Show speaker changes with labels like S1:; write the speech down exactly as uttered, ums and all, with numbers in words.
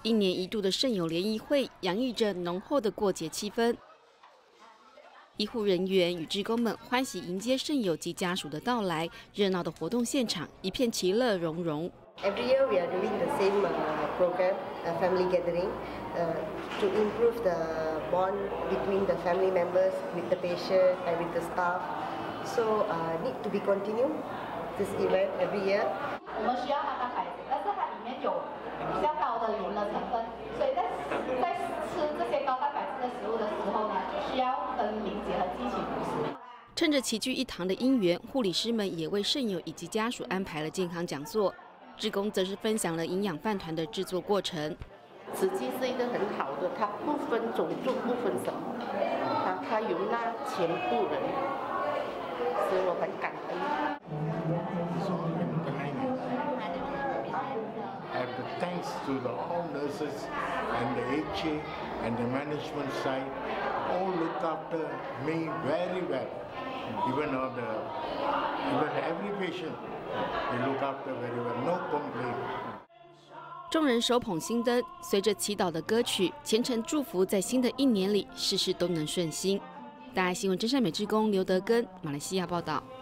S1: 一年一度的圣友联谊会洋溢着浓厚的过节气氛。医护人员与志工们欢喜迎接圣友及家属的到来，热闹的活动现场一片其乐融融。
S2: Every year we are doing the same uh, program, uh, family gathering, uh, to improve the bond between the family members with the patient and with the staff. So uh, need to be continued this event every year.
S3: 我们需要它的孩子，但是它里面有比较高的盐的成分，所以在在吃这些高蛋白质的食物的时候呢，需要跟理解和激起补食。
S1: 趁着齐聚一堂的因缘，护理师们也为圣友以及家属安排了健康讲座。志工则是分享了营养饭团的制作过程。
S4: 慈济是一个很好的，它不分种族，不分什么，它它容纳全部人，所以我很感恩。
S5: And thanks to the all nurses and the H A and the management side, all look after me very well. Even on the, even every patient, they look after very well. No complaint.
S1: 众人手捧心灯，随着祈祷的歌曲，虔诚祝福，在新的一年里，事事都能顺心。大爱新闻真善美志工刘德根，马来西亚报道。